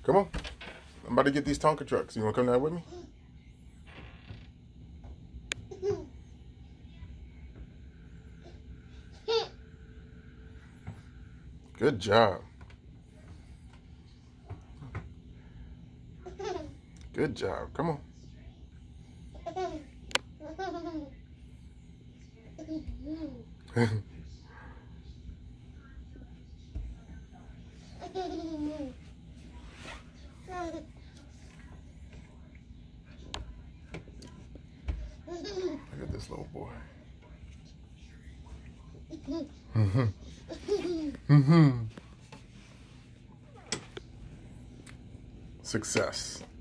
Come on. I'm about to get these Tonka trucks. You want to come down with me? Good job. Good job. Come on. Look at this little boy. Success.